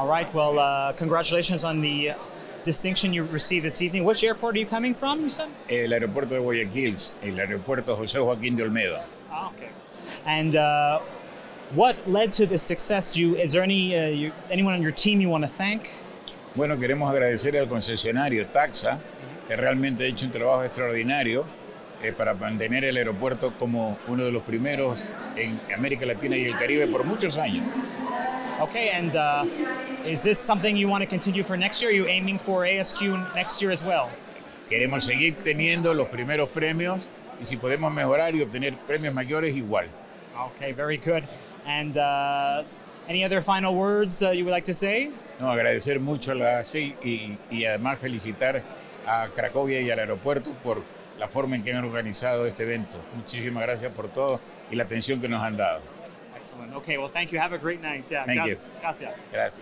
All right, well, congratulations on the distinction you received this evening. Which airport are you coming from, you said? El aeropuerto de Guayaquil, el aeropuerto José Joaquín de Olmedo. Oh, okay. And what led to this success? Is there anyone on your team you want to thank? Bueno, queremos agradecer al concesionario Taxa, que realmente ha hecho un trabajo extraordinario para mantener el aeropuerto como uno de los primeros en América Latina y el Caribe por muchos años. Okay, and is this something you want to continue for next year? Are you aiming for ASQ next year as well? Queremos seguir teniendo los primeros premios y si podemos mejorar y obtener premios mayores, igual. Okay, very good. And any other final words you would like to say? No, agradecer mucho a la ASQ y además felicitar a Krakow y al aeropuerto por la forma en que han organizado este evento. Muchísimas gracias por todo y la atención que nos han dado. Excellent. Okay, well, thank you. Have a great night. Yeah, Thank you. Gracias. Gracias.